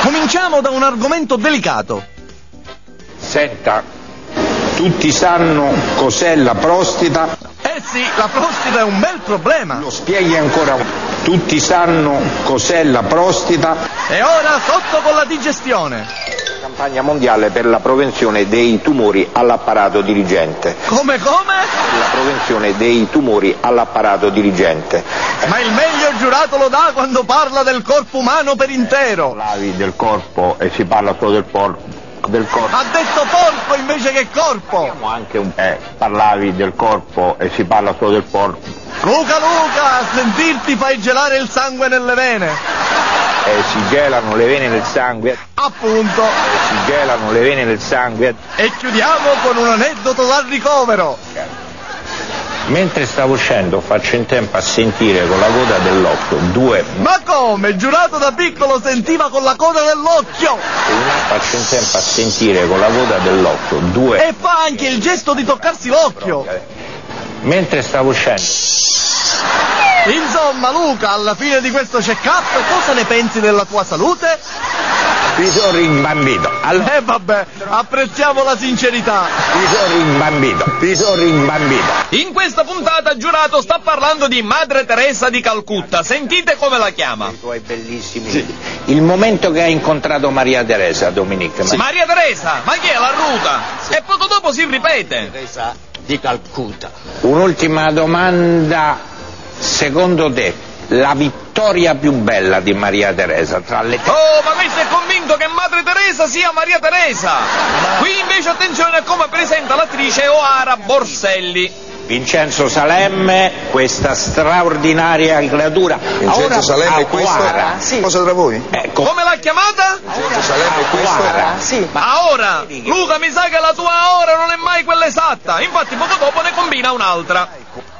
Cominciamo da un argomento delicato. Senta, tutti sanno cos'è la prostata? Sì, la prostata è un bel problema. Lo spieghi ancora. Tutti sanno cos'è la prostata? E ora sotto con la digestione. Campagna mondiale per la prevenzione dei tumori all'apparato dirigente. Come? Per la prevenzione dei tumori all'apparato dirigente. Ma il meglio giurato lo dà quando parla del corpo umano per intero. Parlavi del corpo e si parla solo del corpo. Ha detto porco invece che corpo. Anche parlavi del corpo e si parla solo del corpo. Luca, a sentirti fai gelare il sangue nelle vene. Si gelano le vene nel sangue. Appunto. Si gelano le vene nel sangue. E chiudiamo con un aneddoto dal ricovero. Mentre stavo uscendo faccio in tempo a sentire con la coda dell'occhio due. Ma come? Giurato da piccolo sentiva con la coda dell'occhio. Faccio in tempo a sentire con la coda dell'occhio due. E fa anche il gesto di toccarsi l'occhio. Mentre stavo uscendo. Insomma, Luca, alla fine di questo check-up cosa ne pensi della tua salute? Mi sono rimbambito. Vabbè, apprezziamo la sincerità. Mi sono rimbambito. In questa puntata Giurato sta parlando di Madre Teresa di Calcutta. Sentite come la chiama. I tuoi bellissimi. Sì. Il momento che ha incontrato Maria Teresa, Dominique. Sì. Maria Teresa? Ma chi è la ruta? Sì. E poco dopo si ripete. Teresa di Calcutta. Un'ultima domanda. Secondo te, la vittoria più bella di Maria Teresa tra le... Oh, ma questo è convinto che Madre Teresa sia Maria Teresa! Qui invece attenzione a come presenta l'attrice Oara Borselli. Vincenzo Salemme, questa straordinaria creatura. Vincenzo Salemme è questa? Sì. Cosa tra voi? Come l'ha chiamata? Vincenzo Salemme è questa? Sì. Aora! Luca, mi sa che la tua Aora non è mai quella esatta. Infatti poco dopo ne combina un'altra.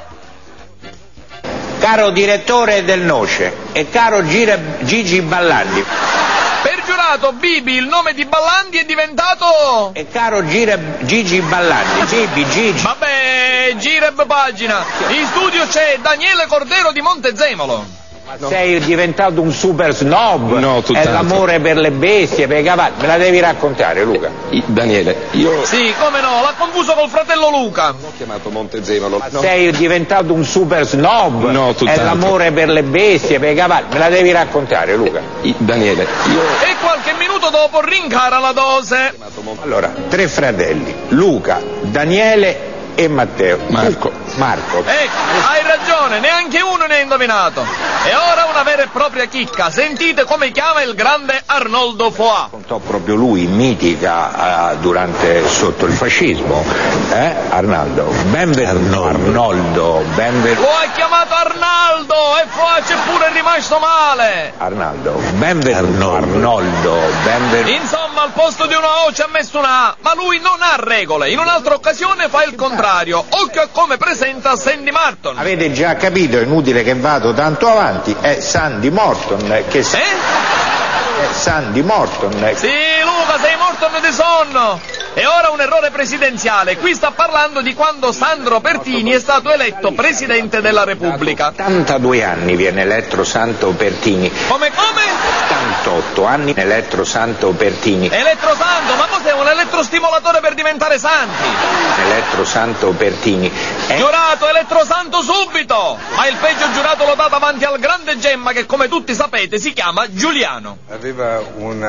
Caro direttore del Noce e caro Gigi Ballandi. Per Giurato, Bibi, il nome di Ballandi è diventato... E caro Gigi Ballandi, Gigi. Vabbè, gireb pagina. In studio c'è Daniele Cordero di Montezemolo. No. Sei diventato un super snob. No, tutt'altro. È l'amore per le bestie, per i cavalli. Me la devi raccontare, Luca. Daniele, io... Sì, come no, l'ha confuso col fratello Luca. Non ho chiamato Montezemolo. No. Sei diventato un super snob. No, tutt'altro. È l'amore per le bestie, per i cavalli. Me la devi raccontare, Luca. Daniele, io... E qualche minuto dopo rincara la dose. Allora, 3 fratelli. Luca, Daniele e Matteo. Marco. Ecco, hai ragione, neanche uno ne ha indovinato. E ora una vera e propria chicca. Sentite come chiama il grande Arnoldo Foà. Contò proprio lui, mitica sotto il fascismo. Arnaldo, benvenuto. Arnoldo, benvenuto. Lo ha chiamato Arnaldo e Foà c'è pure rimasto male. Arnaldo, benvenuto. Arnoldo, benvenuto. Insomma, al posto di una O ci ha messo una A, ma lui non ha regole. In un'altra occasione fa il contrario. Occhio a come presenta Sandy Martin. Avete già capito, è inutile che vado tanto avanti, è Sandy Morton che... È Sandy Morton. Sì, Luca, sei morto di sonno. E ora un errore presidenziale. Qui sta parlando di quando Sandro Pertini è stato eletto Presidente della Repubblica. 82 anni viene eletto Santo Pertini. Come? 88 anni eletto Santo Pertini. Elettrosanto? Ma cos'è, un elettrostimolatore per diventare santi? Eletto Santo Pertini. Giurato, elettrosanto subito! Ma il peggio giurato lo dà davanti al grande Gemma che, come tutti sapete, si chiama Giuliano. Aveva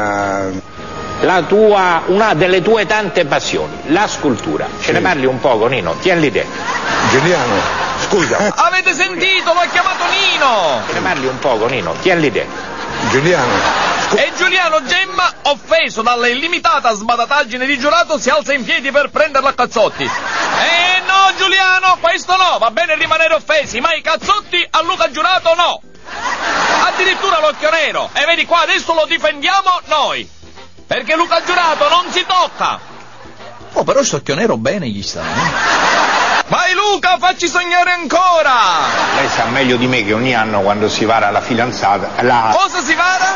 una delle tue tante passioni, la scultura. Ce ne parli un poco, Nino? Tienli te. Giuliano, scusa. Avete sentito? L'ha chiamato Nino! Ce ne parli un poco, Nino? Tienli te. Giuliano. E Giuliano Gemma, offeso dalla illimitata sbadataggine di giurato, si alza in piedi per prenderla a cazzotti. No, Giuliano, questo no, va bene rimanere offesi, ma i cazzotti a Luca Giurato no. Addirittura l'occhio nero. E vedi qua, adesso lo difendiamo noi. Perché Luca Giurato non si tocca. Oh, però sto occhio nero bene gli sta, Vai Luca, facci sognare ancora. Lei sa meglio di me che ogni anno quando si vara la fidanzata... Cosa si vara?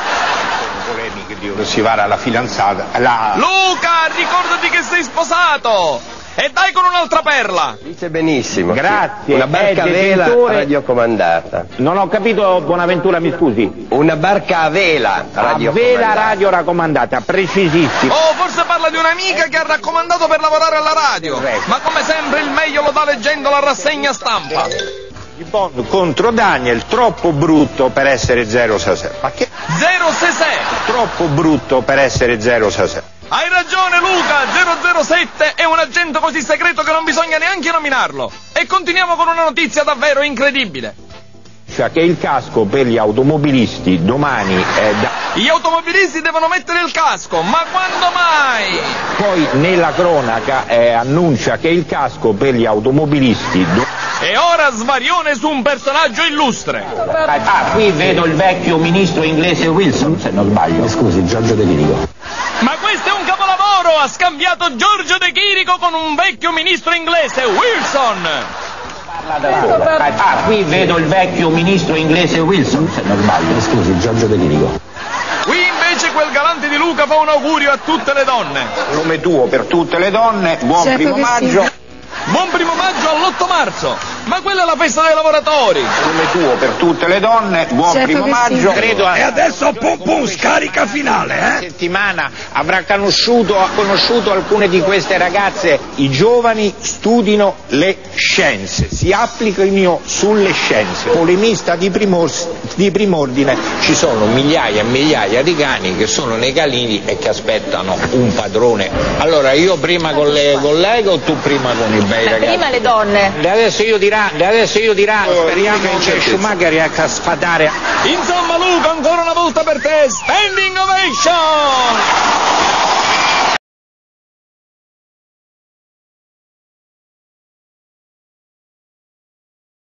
Polemiche, Dio, si vara la fidanzata... Luca, ricordati che sei sposato. E dai con un'altra perla. Dice benissimo. Grazie. Una barca a vela detentore- radiocomandata. Non ho capito, Bonaventura, mi scusi. Una barca a vela A radiocomandata. vela radio raccomandata, precisissimo. Oh, forse parla di un'amica che ha raccomandato per lavorare alla radio. Ma come sempre il meglio lo dà leggendo la rassegna stampa. Di Bond contro Daniel, troppo brutto per essere 067. Ma che 066. troppo brutto per essere 067? Hai ragione Luca, 007 è un agente così segreto che non bisogna neanche nominarlo. E continuiamo con una notizia davvero incredibile. Cioè che il casco per gli automobilisti domani è da... Gli automobilisti devono mettere il casco, ma quando mai? Poi nella cronaca annuncia che il casco per gli automobilisti... E ora svarione su un personaggio illustre. qui vedo il vecchio ministro inglese Wilson, se non sbaglio. Scusi, Giorgio De Chirico. Ma questo è un capolavoro! Ha scambiato Giorgio De Chirico con un vecchio ministro inglese, Wilson! qui vedo il vecchio ministro inglese Wilson, se non sbaglio. Scusi, Giorgio De Chirico. Qui invece quel galante di Luca fa un augurio a tutte le donne. Nome tuo per tutte le donne, buon Certo primo che sì. maggio. Buon primo maggio all'8 marzo! Ma quella è la festa dei lavoratori! Nome tuo per tutte le donne, buon Certo primo che sì. maggio. Credo E adesso pum pum, scarica finale, settimana avrà conosciuto alcune di queste ragazze. I giovani studino le scienze, si applichino sulle scienze. Polemista di prim'ordine, ci sono migliaia e migliaia di cani che sono nei calini e che aspettano un padrone. Allora io prima con le colleghe o tu prima con i bei ragazzi? Prima le donne. Adesso io dirà, speriamo che Schumacher riesca a sfatare. Insomma Luca, ancora una volta per te, standing ovation!